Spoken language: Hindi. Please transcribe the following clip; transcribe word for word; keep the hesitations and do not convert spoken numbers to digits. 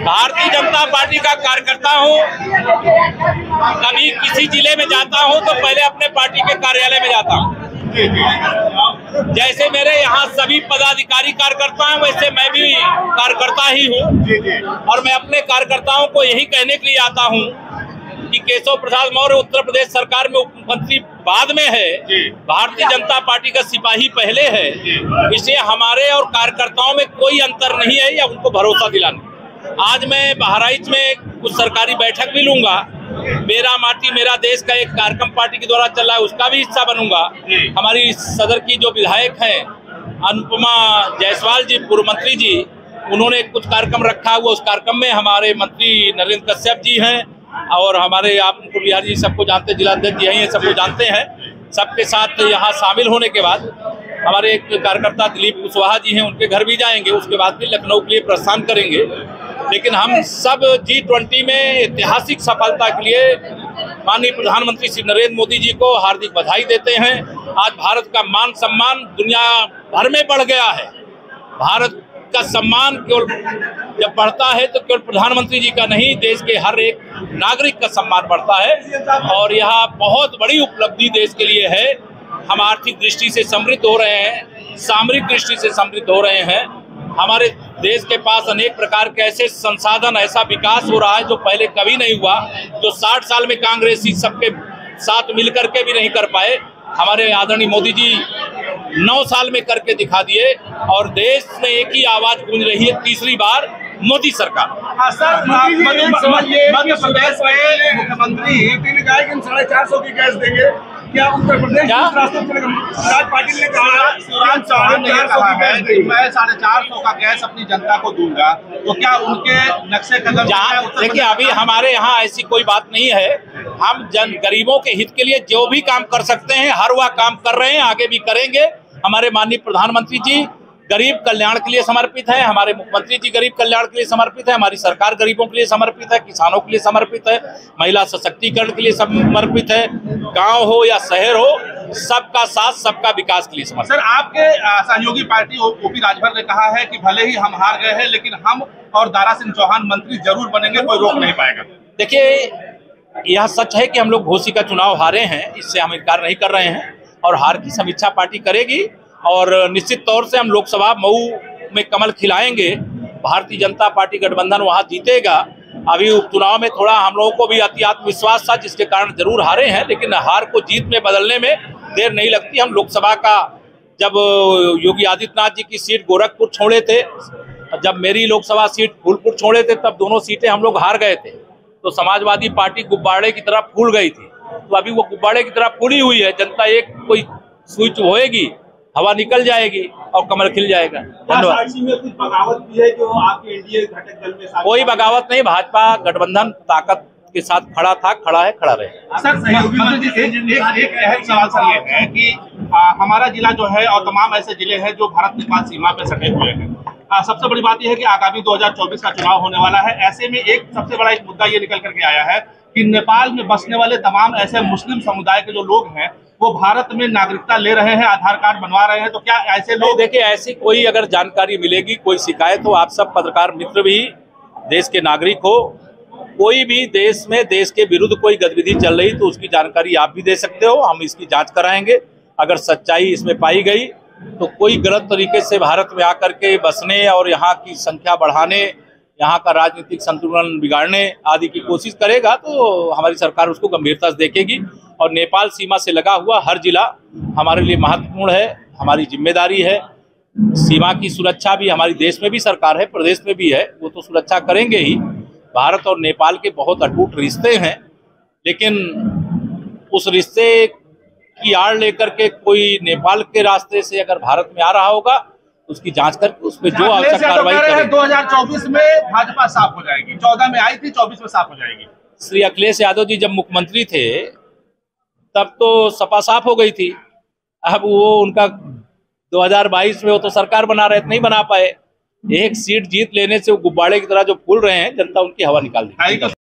भारतीय जनता पार्टी का कार्यकर्ता हूँ। कभी किसी जिले में जाता हूँ तो पहले अपने पार्टी के कार्यालय में जाता हूँ। जैसे मेरे यहाँ सभी पदाधिकारी कार्यकर्ता हैं, वैसे मैं भी कार्यकर्ता ही हूँ। और मैं अपने कार्यकर्ताओं को यही कहने के लिए आता हूँ कि केशव प्रसाद मौर्य उत्तर प्रदेश सरकार में उप मुख्यमंत्री बाद में है, भारतीय जनता पार्टी का सिपाही पहले है। इसलिए हमारे और कार्यकर्ताओं में कोई अंतर नहीं है, या उनको भरोसा दिलाना। आज मैं बहराइच में कुछ सरकारी बैठक भी लूंगा। मेरा माटी मेरा देश का एक कार्यक्रम पार्टी के द्वारा चल रहा है, उसका भी हिस्सा बनूंगा। हमारी सदर की जो विधायक हैं अनुपमा जायसवाल जी, पूर्व मंत्री जी, उन्होंने कुछ कार्यक्रम रखा हुआ। उस कार्यक्रम में हमारे मंत्री नरेंद्र कश्यप जी हैं और हमारे आप उनको बिहार जी सबको जानते हैं, जिलाध्यक्ष जी हैं, सबको जानते हैं। सबके साथ यहाँ शामिल होने के बाद हमारे एक कार्यकर्ता दिलीप कुशवाहा जी हैं, उनके घर भी जाएंगे। उसके बाद भी लखनऊ के लिए प्रस्थान करेंगे। लेकिन हम सब जी ट्वेंटी में ऐतिहासिक सफलता के लिए माननीय प्रधानमंत्री श्री नरेंद्र मोदी जी को हार्दिक बधाई देते हैं। आज भारत का मान सम्मान दुनिया भर में बढ़ गया है। भारत का सम्मान केवल जब बढ़ता है तो केवल प्रधानमंत्री जी का नहीं, देश के हर एक नागरिक का सम्मान बढ़ता है। और यह बहुत बड़ी उपलब्धि देश के लिए है। हम आर्थिक दृष्टि से समृद्ध हो रहे हैं, सामरिक दृष्टि से समृद्ध हो रहे हैं। हमारे देश के पास अनेक प्रकार के ऐसे संसाधन, ऐसा विकास हो रहा है जो पहले कभी नहीं हुआ, जो साठ साल में कांग्रेसी सबके साथ मिलकर के भी नहीं कर पाए। हमारे आदरणीय मोदी जी नौ साल में करके दिखा दिए और देश में एक ही आवाज गूंज रही है, तीसरी बार मोदी सरकार। मध्य प्रदेश में मुख्यमंत्री साढ़े चार सौ की गैस देंगे, क्या उत्तर प्रदेश पाटिल ने कहा मैं साढ़े चार सौ का गैस अपनी जनता को दूंगा, तो क्या उनके नक्शे कदम? देखिए, अभी हमारे यहाँ ऐसी कोई बात नहीं है। हम जन गरीबों के हित के लिए जो भी काम कर सकते हैं हर वह काम कर रहे हैं, आगे भी करेंगे। हमारे माननीय प्रधानमंत्री जी गरीब कल्याण के लिए समर्पित है, हमारे मुख्यमंत्री जी गरीब कल्याण के लिए समर्पित है, हमारी सरकार गरीबों के लिए समर्पित है, किसानों के लिए समर्पित है, महिला सशक्तिकरण के लिए समर्पित है। गांव हो या शहर हो, सबका साथ सबका विकास के लिए समर्पित। सर, आपके सहयोगी पार्टी ओपी राजभर ने कहा है कि भले ही हम हार गए हैं लेकिन हम और दारा सिंह चौहान मंत्री जरूर बनेंगे, कोई रोक नहीं पाएगा। देखिए, यह सच है कि हम लोग घोसी का चुनाव हारे हैं, इससे हम इनकार नहीं कर रहे हैं और हार की समीक्षा पार्टी करेगी। और निश्चित तौर से हम लोकसभा मऊ में कमल खिलाएंगे। भारतीय जनता पार्टी गठबंधन वहां जीतेगा। अभी उपचुनाव में थोड़ा हम लोगों को भी अति आत्मविश्वास था, जिसके कारण जरूर हारे हैं, लेकिन हार को जीत में बदलने में देर नहीं लगती। हम लोकसभा का जब योगी आदित्यनाथ जी की सीट गोरखपुर छोड़े थे, जब मेरी लोकसभा सीट फूलपुर छोड़े थे, तब दोनों सीटें हम लोग हार गए थे। तो समाजवादी पार्टी गुब्बारे की तरह फूल गई थी, तो अभी वो गुब्बारे की तरह फूली हुई है। जनता एक कोई स्विच होएगी, हवा निकल जाएगी और कमल खिल जाएगा। धन्यवाद। में कुछ बगावत भी है जो आपके एनडीए घटक दल में? कोई बगावत नहीं, भाजपा गठबंधन ताकत के साथ खड़ा था, खड़ा है, खड़ा रहे। सर, सहयोगी मंत्री जी, एक एक एक अहम सवाल सर ये है कि आ, हमारा जिला जो है और तमाम ऐसे जिले हैं जो भारत नेपाल सीमा पे सटे हुए हैं। आ, सबसे बड़ी बात यह है कि आगामी दो हज़ार चौबीस का चुनाव होने वाला है। ऐसे में एक सबसे बड़ा एक मुद्दा ये निकल करके आया है कि नेपाल में बसने वाले तमाम ऐसे मुस्लिम समुदाय के जो लोग हैं वो भारत में नागरिकता ले रहे हैं, आधार कार्ड बनवा रहे हैं। तो क्या ऐसे लोग? देखिए, ऐसी कोई अगर जानकारी मिलेगी, कोई शिकायत हो, आप सब पत्रकार मित्र भी देश के नागरिक हो, कोई भी देश में देश के विरुद्ध कोई गतिविधि चल रही तो उसकी जानकारी आप भी दे सकते हो। हम इसकी जांच कराएंगे। अगर सच्चाई इसमें पाई गई तो कोई गलत तरीके से भारत में आकर के बसने और यहाँ की संख्या बढ़ाने, यहाँ का राजनीतिक संतुलन बिगाड़ने आदि की कोशिश करेगा तो हमारी सरकार उसको गंभीरता से देखेगी। और नेपाल सीमा से लगा हुआ हर जिला हमारे लिए महत्वपूर्ण है, हमारी जिम्मेदारी है। सीमा की सुरक्षा भी हमारी देश में भी सरकार है, प्रदेश में भी है, वो तो सुरक्षा करेंगे ही। भारत और नेपाल के बहुत अटूट रिश्ते हैं, लेकिन उस रिश्ते की आड़ लेकर के कोई नेपाल के रास्ते से अगर भारत में आ रहा होगा उसकी जांच करके उस पर जो आवश्यक कार्रवाई करें। दो हज़ार चौबीस में भाजपा साफ हो जाएगी, चौदह में आई थी, चौबीस में साफ हो जाएगी। श्री अखिलेश यादव जी जब मुख्यमंत्री थे तब तो सपा साफ हो गई थी। अब वो उनका दो हज़ार बाईस में वो तो सरकार बना रहे थे, नहीं बना पाए। एक सीट जीत लेने से वो गुब्बारे की तरह जो फूल रहे हैं, जनता उनकी हवा निकाल दी।